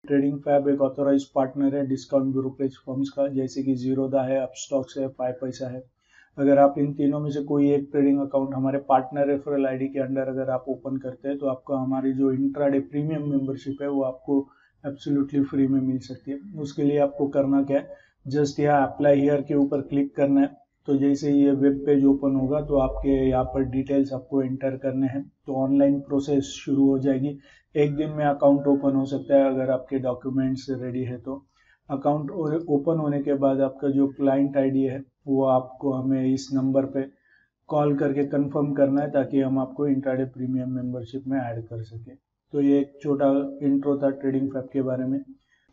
Trading Fab एक authorise partner है discount brokerage firms का, जैसे कि जीरोधा है, अपस्टॉक्स है, 5पैसा है। अगर आप इन तीनों में से कोई एक ट्रेडिंग अकाउंट हमारे पार्टनर रेफरल आईडी के अंडर अगर आप ओपन करते हैं तो आपको हमारी जो इंट्राडे प्रीमियम मेंबरशिप है वो आपको एब्सोल्युटली फ्री में मिल सकती है। उसके लिए आपको करना क्या है, जस्ट यहाँ अप्लाई हियर के ऊपर क्लिक करना है। तो जैसे ये वेब पेज ओपन होगा तो आपके यहाँ पर डिटेल्स आपको एंटर करने हैं, तो ऑनलाइन प्रोसेस शुरू हो जाएगी। एक दिन में अकाउंट ओपन हो सकता है अगर आपके डॉक्यूमेंट्स रेडी है तो। अकाउंट ओपन होने के बाद आपका जो क्लाइंट आईडी है वो आपको हमें इस नंबर पे कॉल करके कंफर्म करना है, ताकि हम आपको इंट्राडे प्रीमियम मेंबरशिप में ऐड कर सके। तो ये एक छोटा इंट्रो था ट्रेडिंग फैब के बारे में।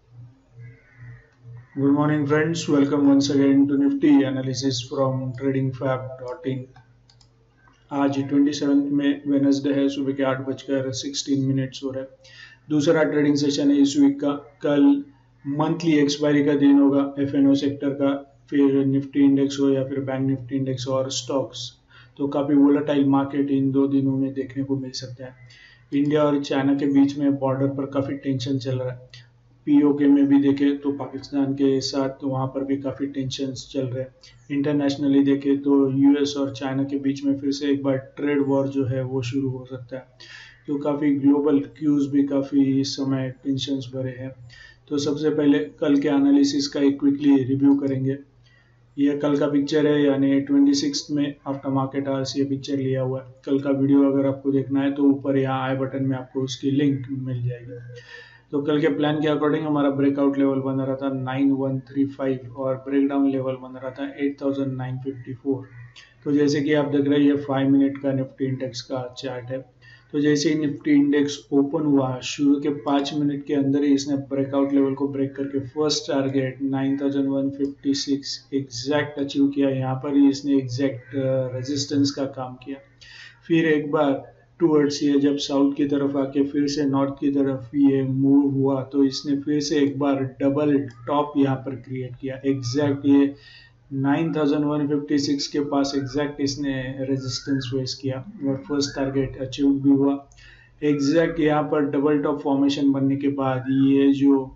Good morning friends, welcome once again to Nifty analysis from tradingfab.in। आज 27 में वेनसडे है, सुबह के 8:16 हो रहा है। दूसरा ट्रेडिंग सेशन है इस वीक का। कल मंथली एक्सपायरी का दिन होगा एफएनओ सेक्टर का, फिर निफ्टी इंडेक्स हो या फिर बैंक निफ्टी इंडेक्स और स्टॉक्स। तो काफ़ी वोलेटाइल मार्केट इन 2 दिनों में देखने को मिल सकता है। इंडिया और चाइना के बीच में बॉर्डर पर काफ़ी टेंशन चल रहा है। पीओके में भी देखें तो पाकिस्तान के साथ वहाँ पर भी काफ़ी टेंशन्स चल रहे हैं। इंटरनेशनली देखें तो यूएस और चाइना के बीच में फिर से एक बार ट्रेड वॉर जो है वो शुरू हो सकता है। तो काफ़ी ग्लोबल क्यूज भी काफ़ी इस समय टेंशन्स भरे हैं। तो सबसे पहले कल के एनालिसिस का एक क्विकली रिव्यू करेंगे। यह कल का पिक्चर है, यानी 26 में आफ्टर मार्केट आवर्स ये पिक्चर लिया हुआ है। कल का वीडियो अगर आपको देखना है तो ऊपर यहाँ आई बटन में आपको उसकी लिंक मिल जाएगी। तो कल के प्लान के अकॉर्डिंग हमारा ब्रेकआउट लेवल बन रहा था 9135 और ब्रेकडाउन लेवल बन रहा था 8954। तो जैसे कि आप देख रहे हैं ये 5 मिनट का निफ्टी इंडेक्स का चार्ट है। तो जैसे ही निफ्टी इंडेक्स ओपन हुआ शुरू के 5 मिनट के अंदर ही इसने ब्रेकआउट लेवल को ब्रेक करके फर्स्ट टारगेट 9156 एग्जैक्ट अचीव किया। यहाँ पर ही इसने एग्जैक्ट रेजिस्टेंस का काम किया। फिर एक बार टूवर्ड्स ये जब साउथ की तरफ आके फिर से नॉर्थ की तरफ ये मूव हुआ तो इसने फिर से एक बार डबल टॉप यहाँ पर क्रिएट किया। एग्जैक्ट ये 9156 के पास एग्जैक्ट इसने रेजिस्टेंस फेस किया और फर्स्ट टारगेट अचीव भी हुआ। एग्जैक्ट यहाँ पर डबल टॉप फॉर्मेशन बनने के बाद ये जो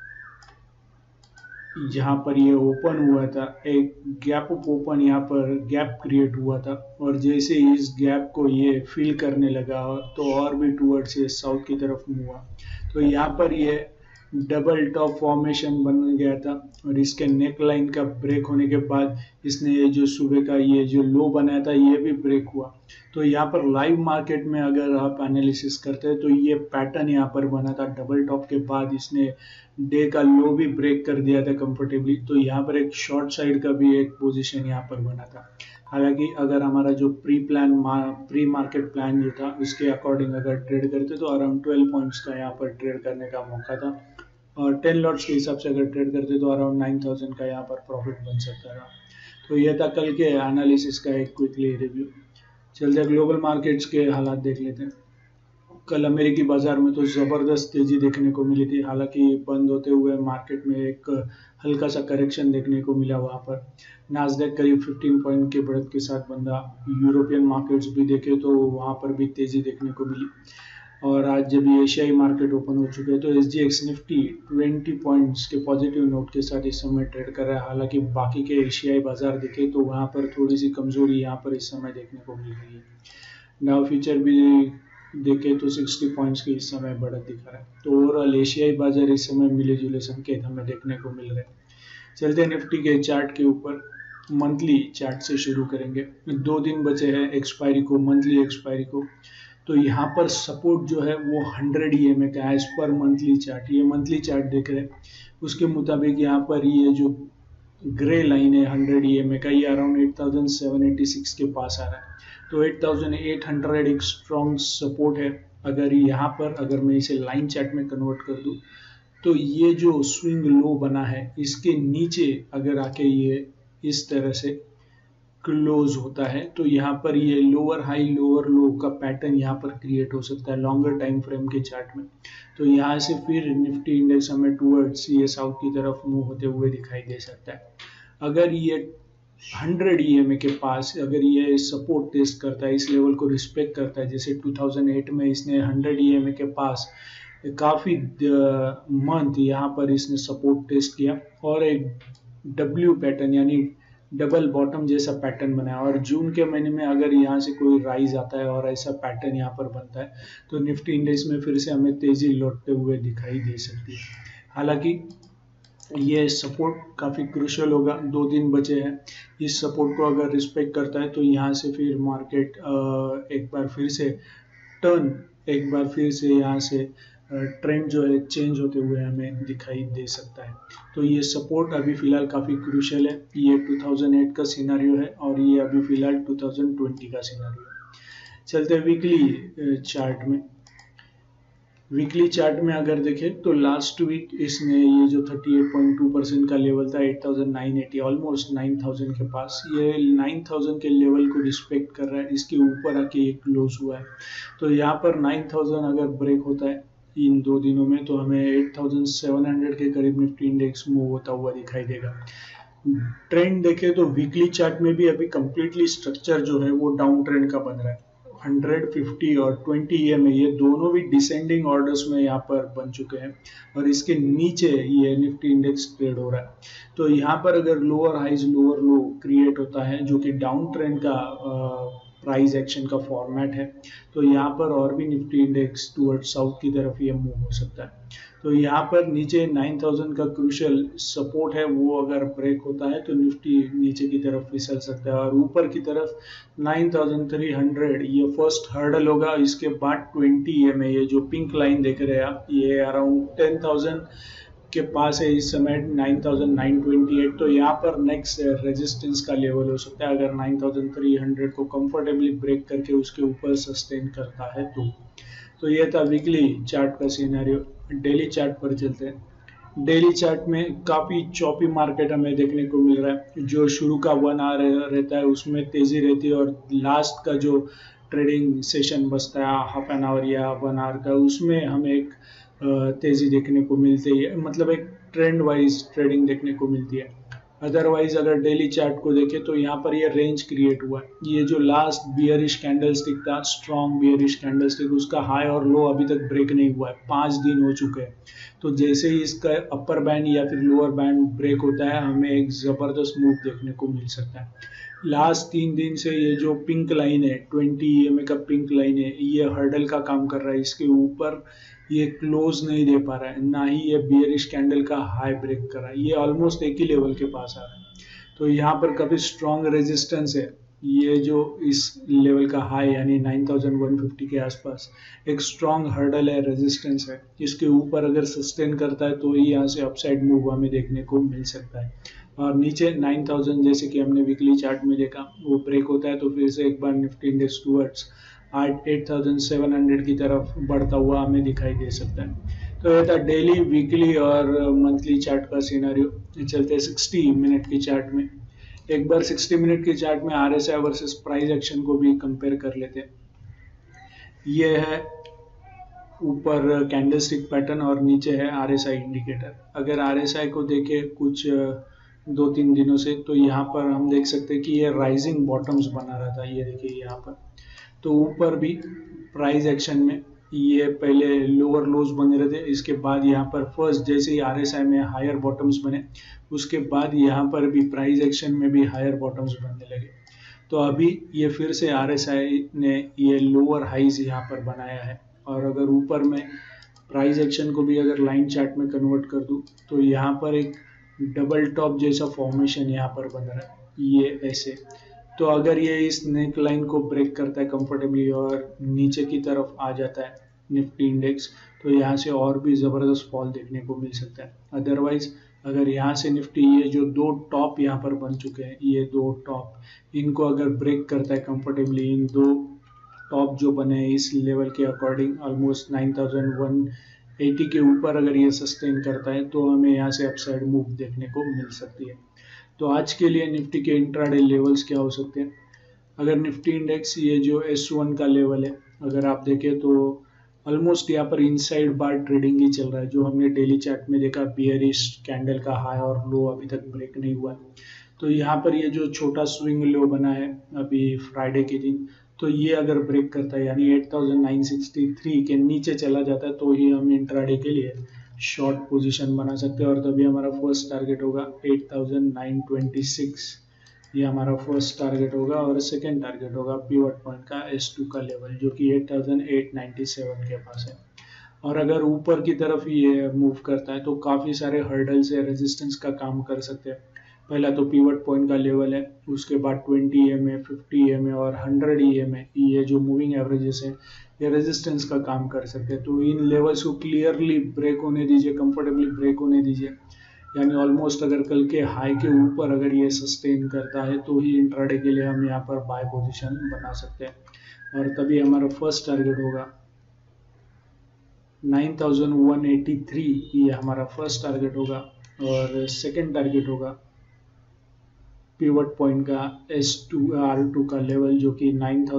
यहाँ पर ये ओपन हुआ था, एक गैप अप ओपन यहाँ पर गैप क्रिएट हुआ था और जैसे इस गैप को ये फिल करने लगा तो और भी टूवर्ड्स ये साउथ की तरफ मूव हुआ। तो यहाँ पर ये डबल टॉप फॉर्मेशन बन गया था और इसके नेक लाइन का ब्रेक होने के बाद इसने ये जो सुबह का ये जो लो बनाया था ये भी ब्रेक हुआ। तो यहाँ पर लाइव मार्केट में अगर आप एनालिसिस करते हैं तो ये पैटर्न यहाँ पर बना था। डबल टॉप के बाद इसने डे का लो भी ब्रेक कर दिया था कंफर्टेबली। तो यहाँ पर एक शॉर्ट साइड का भी एक पोजीशन यहाँ पर बना था। हालांकि अगर हमारा जो प्री मार्केट प्लान जो था उसके अकॉर्डिंग अगर ट्रेड करते तो अराउंड 12 पॉइंट्स का यहाँ पर ट्रेड करने का मौका था और 10 लॉट्स के हिसाब से अगर ट्रेड करते तो अराउंड 9000 का यहाँ पर प्रॉफिट बन सकता था। तो यह था कल के एनालिसिस का एक क्विकली रिव्यू। चलते ग्लोबल मार्केट्स के हालात देख लेते हैं। कल अमेरिकी बाजार में तो ज़बरदस्त तेजी देखने को मिली थी। हालांकि बंद होते हुए मार्केट में एक हल्का सा करेक्शन देखने को मिला। वहाँ पर नास्डैक करीब 15 पॉइंट के बढ़त के साथ बंदा। यूरोपियन मार्केट्स भी देखे तो वहाँ पर भी तेजी देखने को मिली। और आज जब एशियाई मार्केट ओपन हो चुके हैं तो SGX निफ्टी 20 पॉइंट्स के पॉजिटिव नोट के साथ इस समय ट्रेड कर रहा है। हालांकि बाकी के एशियाई बाजार देखे तो वहाँ पर थोड़ी सी कमजोरी यहाँ पर इस समय देखने को मिल रही है। डाउ फ्यूचर भी देखे तो 60 पॉइंट्स की इस समय बढ़त दिखा रहा है। तो ओवरऑल एशियाई बाजार इस समय मिले जुले संकेत हमें देखने को मिल रहे हैं। चलते निफ्टी के चार्ट के ऊपर। मंथली चार्ट से शुरू करेंगे। 2 दिन बचे हैं एक्सपायरी को, मंथली एक्सपायरी को। तो यहाँ पर सपोर्ट जो है वो 100 EMA का एज पर मंथली चार्ट। ये मंथली चार्ट देख रहे हैं उसके मुताबिक यहाँ पर ये जो ग्रे लाइन है 100 EMA का ये अराउंड 8786 के पास आ रहा है। तो 8800 एक स्ट्रॉन्ग सपोर्ट है। अगर यहाँ पर अगर मैं इसे लाइन चार्ट में कन्वर्ट कर दूँ तो ये जो स्विंग लो बना है इसके नीचे अगर आके ये इस तरह से क्लोज होता है तो यहाँ पर ये लोअर हाई लोअर लो का पैटर्न यहाँ पर क्रिएट हो सकता है लॉन्गर टाइम फ्रेम के चार्ट में। तो यहाँ से फिर निफ्टी इंडेक्स हमें टूवर्ड्स ये साउथ की तरफ मूव होते हुए दिखाई दे सकता है। अगर ये 100 EMA के पास अगर ये सपोर्ट टेस्ट करता है, इस लेवल को रिस्पेक्ट करता है, जैसे 2008 में इसने 100 EMA के पास काफी मंथ यहाँ पर इसने सपोर्ट टेस्ट किया और एक डब्ल्यू पैटर्न यानी डबल बॉटम जैसा पैटर्न बनाया। और जून के महीने में अगर यहाँ से कोई राइज आता है और ऐसा पैटर्न यहाँ पर बनता है तो निफ्टी इंडेक्स में फिर से हमें तेजी लौटते हुए दिखाई दे सकती है। हालांकि ये सपोर्ट काफ़ी क्रूशियल होगा, 2 दिन बचे हैं। इस सपोर्ट को अगर रिस्पेक्ट करता है तो यहाँ से फिर मार्केट एक बार फिर से टर्न, एक बार फिर से यहाँ से ट्रेंड जो है चेंज होते हुए हमें दिखाई दे सकता है। तो ये सपोर्ट अभी फिलहाल काफ़ी क्रूशियल है। ये 2008 का सिनारियो है और ये अभी फिलहाल 2020 का सिनारियो है। चलते हैं वीकली चार्ट में। वीकली चार्ट में अगर देखें तो लास्ट वीक इसने ये जो 38.2% का लेवल था 8,980, ऑलमोस्ट 9,000 के पास, ये 9,000 के लेवल को रिस्पेक्ट कर रहा है। इसके ऊपर आके एक क्लोज हुआ है। तो यहाँ पर 9,000 अगर ब्रेक होता है इन 2 दिनों में तो हमें 8,700 के करीब निफ्टी इंडेक्स मूव होता हुआ दिखाई देगा। ट्रेंड देखें तो वीकली चार्ट में भी अभी कंप्लीटली स्ट्रक्चर जो है वो डाउन ट्रेंड का बन रहा है। 150 और 20 EMA ये दोनों भी डिसेंडिंग ऑर्डर्स में यहाँ पर बन चुके हैं और इसके नीचे ये निफ्टी इंडेक्स ट्रेड हो रहा है। तो यहाँ पर अगर lower highs lower low create होता है जो कि डाउन ट्रेंड का प्राइस एक्शन का फॉर्मेट है तो यहाँ पर और भी निफ्टी इंडेक्स टुवर्ड साउथ की तरफ ये मूव हो सकता है। तो यहाँ पर नीचे 9,000 का क्रूशियल सपोर्ट है, वो अगर ब्रेक होता है तो निफ्टी नीचे की तरफ फिसल सकता है और ऊपर की तरफ 9,300 ये फर्स्ट हर्डल होगा। इसके बाद 20 EMA ये जो पिंक लाइन देख रहे हैं आप, ये अराउंड 10,000 के पास है इस समय 9,928। तो यहाँ पर नेक्स्ट रेजिस्टेंस का लेवल हो सकता है अगर 9,300 को कंफर्टेबली ब्रेक करके उसके ऊपर सस्टेन करता है तो ये था वीकली चार्ट का सिनेरियो। डेली चार्ट पर चलते हैं। डेली चार्ट में काफ़ी चॉपी मार्केट हमें देखने को मिल रहा है। जो शुरू का 1 आवर रहता है उसमें तेज़ी रहती है और लास्ट का जो ट्रेडिंग सेशन बचता है हाफ एन आवर या 1 आवर का, उसमें हमें एक तेज़ी देखने को मिलती है, मतलब एक ट्रेंड वाइज ट्रेडिंग देखने को मिलती है। अदरवाइज अगर डेली चार्ट को देखें तो यहाँ पर ये रेंज क्रिएट हुआ है। ये जो लास्ट बियरिश कैंडलस्टिक था, स्ट्रॉन्ग बियरिश कैंडलस्टिक, उसका हाई और लो अभी तक ब्रेक नहीं हुआ है, 5 दिन हो चुके हैं। तो जैसे ही इसका अपर बैंड या फिर लोअर बैंड ब्रेक होता है हमें एक ज़बरदस्त मूव देखने को मिल सकता है। लास्ट 3 दिन से ये जो पिंक लाइन है 20 EMA का पिंक लाइन है, ये हर्डल का काम कर रहा है। इसके ऊपर ये क्लोज नहीं दे पा रहा है, ना ही ये बियरिश कैंडल का हाई ब्रेक कर रहा है। ये ऑलमोस्ट एक ही लेवल के पास आ रहा है। तो यहाँ पर काफी स्ट्रॉन्ग रेजिस्टेंस है। ये जो इस लेवल का हाई यानी 9,150 के आसपास एक स्ट्रॉन्ग हर्डल है, रेजिस्टेंस है। इसके ऊपर अगर सस्टेन करता है तो ही यहाँ से अपसाइड मूव हमें देखने को मिल सकता है। और नीचे 9,000 जैसे कि हमने वीकली चार्ट में देखा वो ब्रेक होता है तो फिर से एक बार निफ्टी इंडेक्स टूवर्ड्स 8,700 की तरफ बढ़ता हुआ हमें दिखाई दे सकता है। तो ये था डेली, वीकली और मंथली चार्ट का सिनेरियो। चलते हैं 60 मिनट की चार्ट में। एक बार 60 मिनट की चार्ट में RSI वर्सेस प्राइस एक्शन को भी कंपेयर कर लेते हैं। ये है ऊपर कैंडलस्टिक पैटर्न और नीचे है RSI इंडिकेटर। अगर RSI को देखें कुछ 2-3 दिनों से तो यहाँ पर हम देख सकते हैं कि ये राइजिंग बॉटम्स बना रहा था। ये देखिए यहाँ पर तो ऊपर भी प्राइस एक्शन में ये पहले लोअर लोज बने रहे थे, इसके बाद यहाँ पर फर्स्ट जैसे ही RSI में हायर बॉटम्स बने उसके बाद यहाँ पर भी प्राइस एक्शन में भी हायर बॉटम्स बनने लगे। तो अभी ये फिर से RSI ने ये लोअर हाइज यहाँ पर बनाया है। और अगर ऊपर में प्राइस एक्शन को भी अगर लाइन चार्ट में कन्वर्ट कर दूँ तो यहाँ पर एक डबल टॉप जैसा फॉर्मेशन यहाँ पर बन रहा है, ये ऐसे। तो अगर ये इस नेक लाइन को ब्रेक करता है कंफर्टेबली और नीचे की तरफ आ जाता है निफ्टी इंडेक्स तो यहाँ से और भी ज़बरदस्त फॉल देखने को मिल सकता है। अदरवाइज अगर यहाँ से निफ्टी ये जो 2 टॉप यहाँ पर बन चुके हैं, ये 2 टॉप, इनको अगर ब्रेक करता है कंफर्टेबली, इन 2 टॉप जो बने हैं इस लेवल के अकॉर्डिंग ऑलमोस्ट 9,180 के ऊपर अगर ये सस्टेन करता है तो हमें यहाँ से अपसाइड मूव देखने को मिल सकती है। तो आज के लिए निफ्टी के इंट्राडे लेवल्स क्या हो सकते हैं? अगर निफ्टी इंडेक्स ये जो S1 का लेवल है अगर आप देखें तो ऑलमोस्ट यहाँ पर इनसाइड बार ट्रेडिंग ही चल रहा है। जो हमने डेली चार्ट में देखा बियरिश कैंडल का हाई और लो अभी तक ब्रेक नहीं हुआ है। तो यहाँ पर ये जो छोटा स्विंग लो बना है अभी फ्राइडे के दिन तो ये अगर ब्रेक करता है यानी 8963 के नीचे चला जाता है तो ही हम इंट्राडे के लिए शॉर्ट पोजीशन बना सकते हैं, और तभी हमारा फर्स्ट टारगेट होगा 8926। ये हमारा फर्स्ट टारगेट होगा, और सेकेंड टारगेट होगा पिवट पॉइंट का S2 का लेवल जो कि 8897 के पास है। और अगर ऊपर की तरफ ये मूव करता है तो काफ़ी सारे हर्डल्स या रेजिस्टेंस का काम कर सकते हैं। पहला तो पिवट पॉइंट का लेवल है, उसके बाद 20 EMA, 50 EMA और 100 EMA, ये जो मूविंग एवरेजेस हैं ये रेजिस्टेंस का काम कर सकते हैं। तो इन लेवल्स को क्लियरली ब्रेक होने दीजिए, कंफर्टेबली ब्रेक होने दीजिए, यानी ऑलमोस्ट अगर कल के हाई के ऊपर अगर ये सस्टेन करता है तो ही इंट्राडे के लिए हम यहाँ पर बाय पोजीशन बना सकते हैं, और तभी हमारा फर्स्ट टारगेट होगा 9183, ये हमारा फर्स्ट टारगेट होगा, और सेकेंड टारगेट होगा पिवट पॉइंट का S2 R2 का लेवल जो कि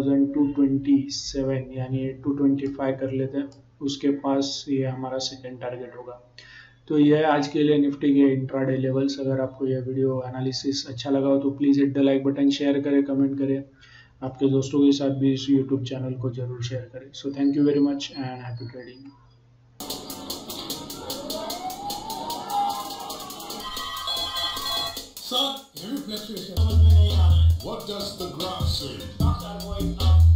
9227 यानी 225 कर लेते हैं, उसके पास ये हमारा सेकेंड टारगेट होगा। तो यह है आज के लिए निफ्टी के इंट्राडे लेवल्स। अगर आपको यह वीडियो एनालिसिस अच्छा लगा हो तो please hit the like button, share करें, कमेंट करें, आपके दोस्तों के साथ भी इस यूट्यूब चैनल को जरूर शेयर करें। So thank you very much and happy trading. Son, समझ में नहीं आ रहा है। What does the graph say?